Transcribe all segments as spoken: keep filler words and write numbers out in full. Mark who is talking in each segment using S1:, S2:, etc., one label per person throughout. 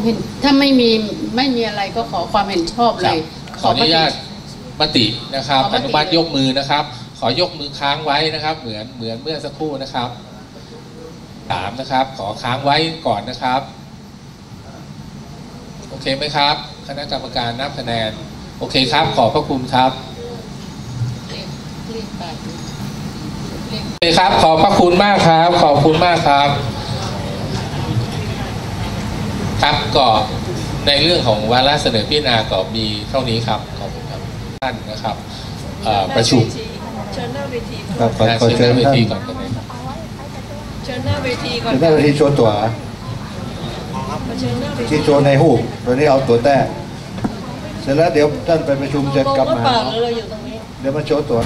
S1: ถ้าไม่มีไม่มีอะไรก็ขอความเห็นชอบเลย
S2: ขออนุญาตมตินะครับอนุมัติยกมือนะครับขอยกมือค้างไว้นะครับเหมือนเหมือนเมื่อสักครู่นะครับสามนะครับขอค้างไว้ก่อนนะครับโอเคไหมครับคณะกรรมการนับคะแนนโอเคครับขอบพระคุณครับโอเคครับขอบพระคุณมากครับขอบคุณมากครับครับก็ในเรื่องของวาระเสนอพิจารณาก็มีเท่านี้ครับขอบคุณครับท่านนะครับประชุม
S3: เชิญหน้าเวที
S2: ครับขอเชิญเวทีก่อนกันเลยครับ
S3: เชิญหน้าเวทีก่อน
S4: เชิญหน้าเวทีโชว์ตัวที่โชว์ในหูตัวนี้เอาตัวแต้เสร็จแล้วเดี๋ยวท่านไปประชุมเสร็จกลับมาเดี๋ยวมาโชว์ตัว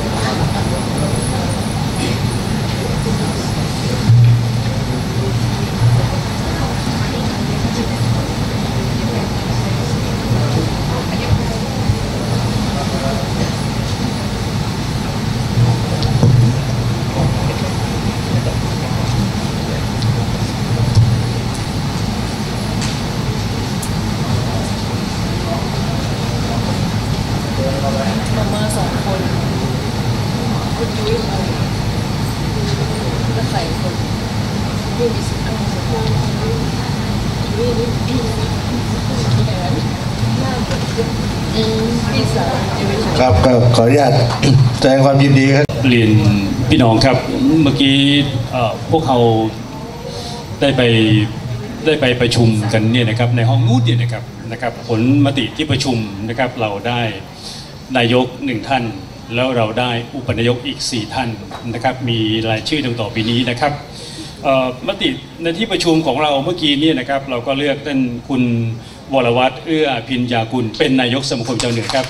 S3: มาสองคนคุณยุ้ยคนก็ใส่คนยุ้ยมีสิบอันยุ้ยยุ้ยนี่พี่แอนหน้าเหมือนพี่สาว
S4: ครับก็ขออนุญาตแสดงความยินดีครับ
S5: เรียนพี่น้องครับเมื่อกี้พวกเขาได้ไปได้ไปประชุมกันเนี่ยนะครับในห้องนู้นเนี่ยนะครับนะครับผลมติที่ประชุมนะครับเราได้นายกหนึ่งท่านแล้วเราได้อุปนายกอีกสี่ท่านนะครับมีรายชื่อดังต่อไปนี้นะครับมติในที่ประชุมของเราเมื่อกี้นี่นะครับเราก็เลือกท่านคุณวรวัฒน์เอื้อพิญญากุลเป็นนายกสมาคมชาวเหนือครับ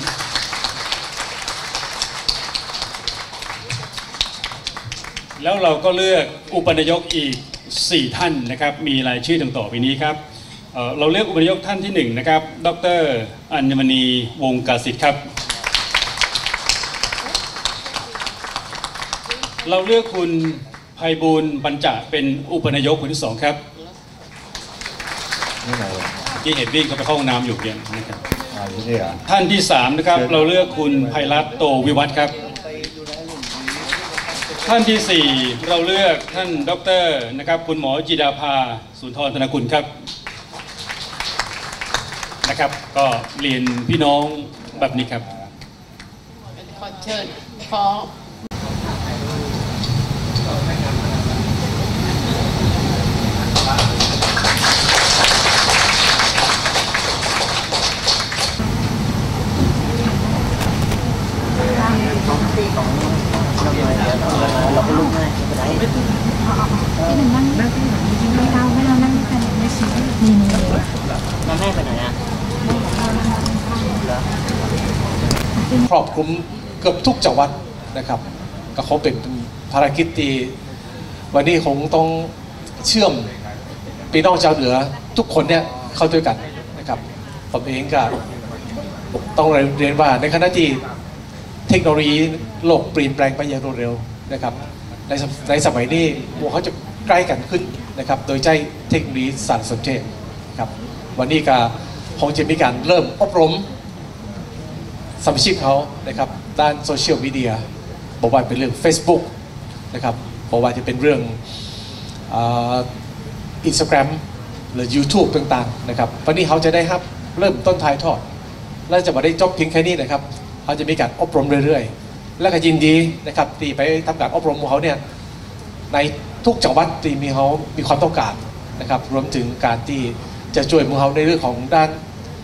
S5: แล้วเราก็เลือกอุปนายกอีกสี่ท่านนะครับมีรายชื่อดังต่อไปนี้ครับเราเลือกอุปนายกท่านที่หนึ่งนะครับดร.อัญมณีวงศ์กาสิทธิ์ครับเราเลือกคุณไพบูลย์บรรจะเป็นอุปนายกคนที่สองครับที่เห็นวิ่งเข้าไปเข้าห้องน้ำอยู่เนี่ยนะครับท่านที่สามนะครับเราเลือกคุณไพรัตน์โตวิวัฒน์ครับท่านที่สี่เราเลือกท่านดร.นะครับคุณหมอจิดาภาสุนทรธนกุลครับนะครับก็เรียนพี่น้องแบบนี้ครับ
S1: ขอเชิญขอ
S6: เราก็ลุกง่ายไม่เป็นไรไม่ตื่นที่หนึ่งนั่งนั่งที่หนึ่งจริงๆไม่เอาไม่เอานั่งด้วยกันไม่ชี้นี่นี่แล้วแม่ไปไหนอ่ะ
S7: ครอบคลุมเกือบทุกจังหวัดนะครับก็เขาเป็นภารกิจที่วันนี้คงต้องเชื่อมพี่น้องชาวเหนือทุกคนเนี่ยเข้าด้วยกันนะครับผมเองก็ต้องเรียนว่าในขณะที่เทคโนโลยีโลกเปลี่ยนแปลงไปอย่างรวดเร็วนะครับในในสมัยนี้พวกเขาจะใกล้กันขึ้นนะครับโดยใช้เทคโนโลยีสารสนเทศครับวันนี้ก็คงจะมีการเริ่มอบรมสมาชิกเขานะครับด้านโซเชียลมีเดียบอกว่าเป็นเรื่อง Facebook นะครับบอกว่าจะเป็นเรื่องอินสตาแกรมหรือ YouTube ต่างๆนะครับวันนี้เขาจะได้ครับเริ่มต้นท้ายทอดและจะมาได้จบเพียงแค่นี้นะครับเขาจะมีการอบรมเรื่อยๆและก็ยินดีนะครับที่ไปทำการอบรมของเขาเนี่ยในทุกจังหวัดที่มีเขามีความต้องการนะครับรวมถึงการที่จะช่วยมือเขาในเรื่องของด้าน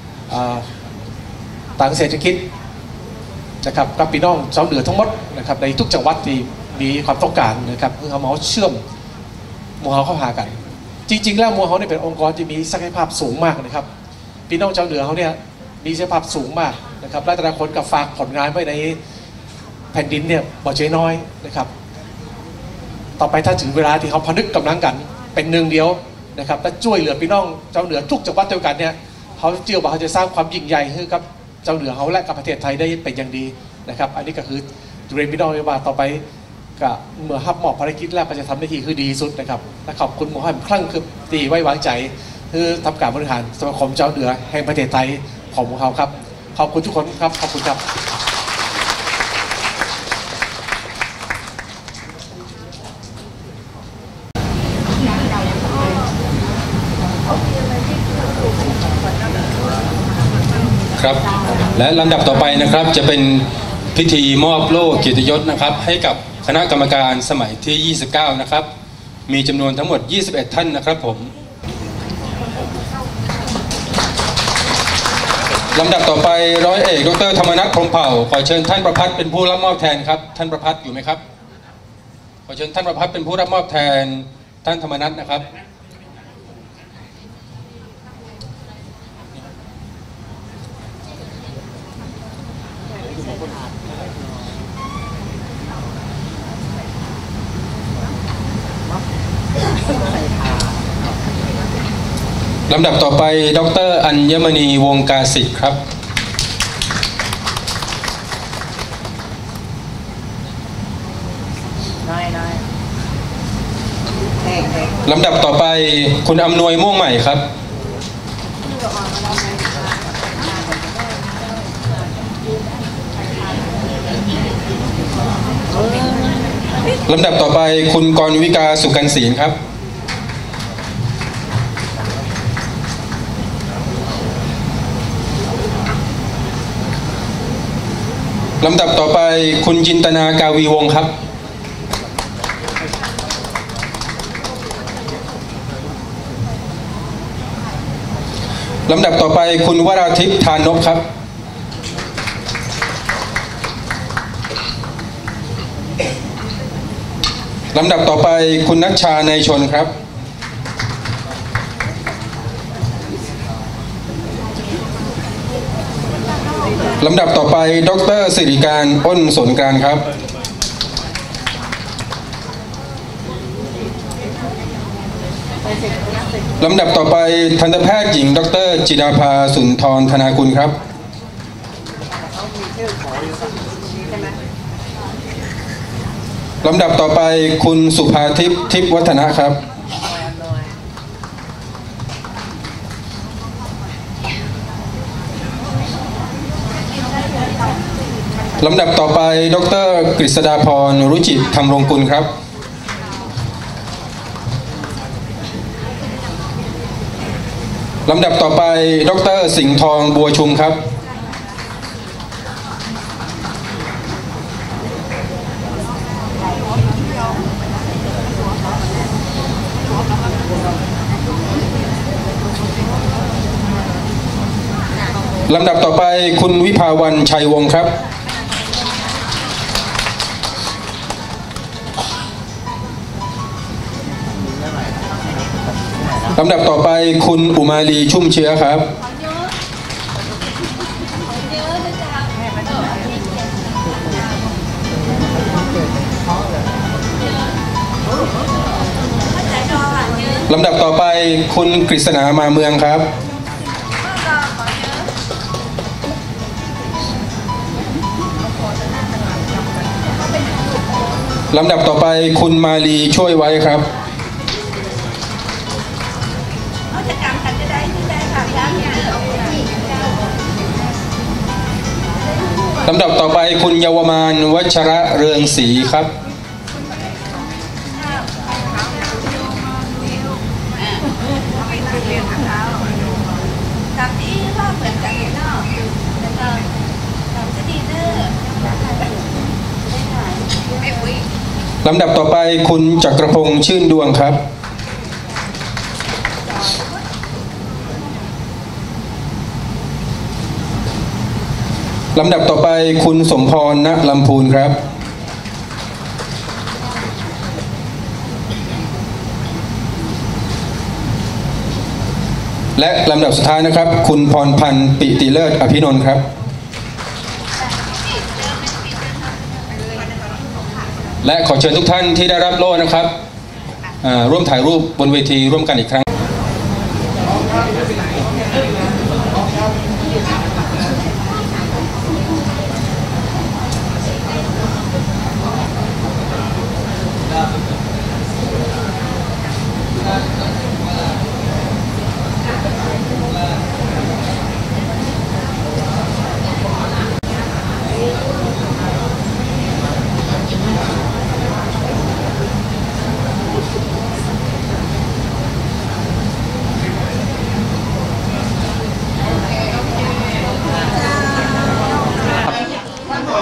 S7: ต่างเศรษฐกิจนะครับกับพี่น้องชาวเหนือทั้งหมดนะครับในทุกจังหวัดที่มีความต้องการนะครับเพื่อเขามาเชื่อมมือเขาเข้าหากันจริงๆแล้วมือเขาเนี่ยเป็นองค์กรที่มีศักยภาพสูงมากนะครับพี่น้องชาวเหนือเขาเนี่ยมีศักยภาพสูงมากนะครับและแต่ละคนกับฝากผลงานไว้ในแผ่นดินเนี่ยบ่ใช่น้อยนะครับต่อไปถ้าถึงเวลาที่เขาพนึกกำลังกันเป็นหนึ่งเดียวนะครับและช่วยเหลือพี่น้องชาวเหนือทุกจังหวัดเดียวกันเนี่ยเขาเชื่อว่าเขาจะสร้างความยิ่งใหญ่ให้กับเจ้าเหนือเขาและกับประเทศไทยได้เป็นอย่างดีนะครับอันนี้ก็คือเรียนพี่น้องว่าต่อไปก็เมื่อรับมอบภารกิจแล้วก็จะทำหน้าที่คือดีสุดนะครับและขอบคุณหมอให้คลั่งคือตีไว้วางใจคือทำการบริหารสมาคมเจ้าเหนือแห่งประเทศไทยของพวกเขาครับขอบคุณทุกคนครับขอบคุณครับ
S5: ครับและลำดับต่อไปนะครับจะเป็นพิธีมอบโล่เกียรติยศนะครับให้กับคณะกรรมการสมัยที่ยี่สิบเก้านะครับมีจำนวนทั้งหมดยี่สิบเอ็ดท่านนะครับผมลำดับต่อไปร้อยเอกดรธรรมนัส พรหมเผ่าขอเชิญท่านประภัสเป็นผู้รับมอบแทนครับท่านประภัสอยู่ไหมครับขอเชิญท่านประภัสเป็นผู้รับมอบแทนท่านธรรมนัสนะครับลำดับต่อไปดรอัญมณีวงกาสิทธิ์ครับลำดับต่อไปคุณอำนวยม่วงใหม่ครับลำดับต่อไปคุณกรวิกาสุกันศีลครับลำดับต่อไปคุณจินตนากาวีวงศ์ครับลำดับต่อไปคุณวราทิพย์ทานนพครับลำดับต่อไปคุณนัชชาในชนครับลำดับต่อไปดรสิริการอ้นสนการครับลำดับต่อไปทันตแพทย์หญิงดรจิดาภาสุนทรธนากุลครับลำดับต่อไปคุณสุภาทิพย์ทิพย์วัฒนะครับลำดับต่อไปดรกฤษดาพรรุจิธรรมรงกุลครับลำดับต่อไปดรสิงห์ทองบัวชุมครับลำดับต่อไปคุณวิภาวันชัยวงศ์ครับลำดับต่อไปคุณอุมาลีชุ่มเชื้อครับลำดับต่อไปคุณกฤษณามาเมืองครับลำดับต่อไปคุณมาลีช่วยไว้ครับลำดับต่อไปคุณเยาวมานวัชระเรืองศรีครับลำดับต่อไปคุณจักรพงษ์ชื่นดวงครับลำดับต่อไปคุณสมพร ณ ลำพูนครับและลำดับสุดท้ายนะครับคุณพรพันธ์ปิติเลิศอภินนท์ครับและขอเชิญทุกท่านที่ได้รับโล่นะครับร่วมถ่ายรูปบนเวทีร่วมกันอีกครั้ง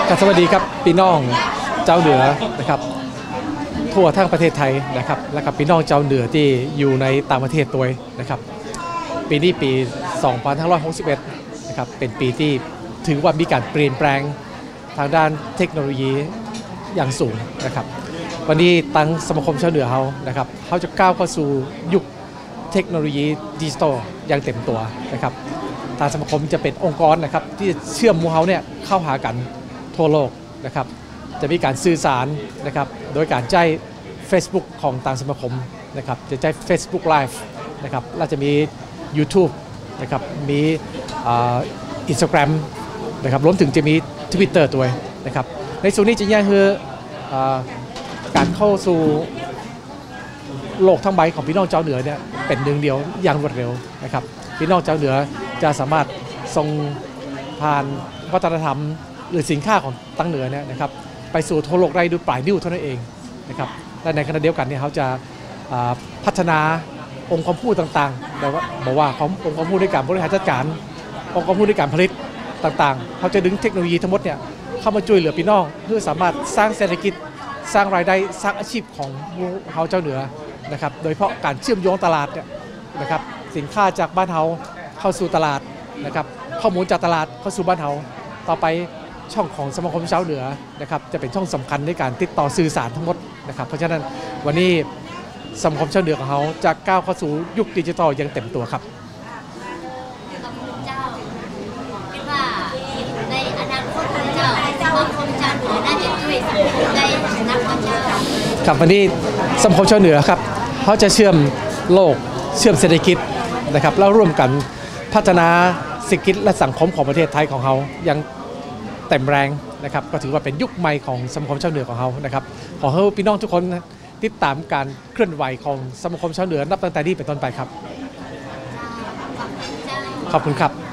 S8: ครับสวัสดีครับพี่น้องเจ้าเหนือนะครับทั่วทั้งประเทศไทยนะครับและกับพี่น้องเจ้าเหนือที่อยู่ในต่างประเทศตัวนะครับปีนี้ปี สองพันห้าร้อยหกสิบเอ็ด นะครับเป็นปีที่ถือว่ามีการเปลี่ยนแปลงทางด้านเทคโนโลยีอย่างสูงนะครับวันนี้ตั้งสมาคมชาวเหนือเขานะครับเขาจะก้าวเข้าสู่ยุคเทคโนโลยีดิจิทัลอย่างเต็มตัวนะครับทางสมาคมจะเป็นองค์กรนะครับที่เชื่อมหมู่เขาเนี่ยเข้าหากันทั่วโลกนะครับจะมีการสื่อสารนะครับโดยการใช้ Facebook ของทางสมาคมนะครับจะใช้ Facebook Live นะครับและจะมี YouTube นะครับมีอินสตาแกรมนะครับรวมถึงจะมี Twitter ด้วยนะครับในส่วนนี้จะแยกคือการเข้าสู่โลกทั้งใบของพี่น้องเจ้าเหนือเนี่ยเป็นหนึ่งเดียวอย่างรวดเร็วนะครับพี่น้องเจ้าเหนือจะสามารถส่งผ่านวัฒนธรรมหรือสินค้าของตั้งเหนือเนี่ยนะครับไปสู่ทั่วโลกได้ด้วยปลายนิ้วเท่านั้นเองนะครับและในขณะเดียวกันเนี่ยเขาจะพัฒนาองค์ความรู้ต่างๆแบบว่าบอกว่าองค์ความรู้ในการบริหารจัดการองค์ความรู้ในการผลิตต่างๆเขาจะดึงเทคโนโลยีทั้งหมดเนี่ยเข้ามาช่วยเหลือพี่น้องเพื่อสามารถสร้างเศรษฐกิจสร้างรายได้สร้างอาชีพของเขาเจ้าเหนือนะครับโดยเฉพาะการเชื่อมโยงตลาดเนี่ยนะครับสินค้าจากบ้านเขาเข้าสู่ตลาดนะครับข้อมูลจากตลาดเข้าสู่บ้านเขาต่อไปช่องของสมาคมชาวเหนือนะครับจะเป็นช่องสำคัญในการติดต่อสื่อสารทั้งหมดนะครับเพราะฉะนั้นวันนี้สมาคมชาวเหนือของเขาจะก้าวเข้าสู่ยุคดิจิทัลอย่างเต็มตัวครับ
S9: เจ้าคิดว่าในอนาคตเจ้าสมาคมชาวเหนือน่าจะช่วยสังคมได้นักกว่าเจ้า
S8: ครับวันนี้สมาคมชาวเหนือครับเขาจะเชื่อมโลกเชื่อมเศรษฐกิจนะครับแล้วร่วมกันพัฒนาเศรษฐกิจและสังคมของประเทศไทยของเขาอย่างเต็มแรงนะครับก็ถือว่าเป็นยุคใหม่ของสมาคมชาวเหนือของเขานะครับขอให้พี่น้องทุกคนติดตามการเคลื่อนไหวของสมาคมชาวเหนือนับตั้งแต่นี้เป็นต้นไปครับขอบคุณครับ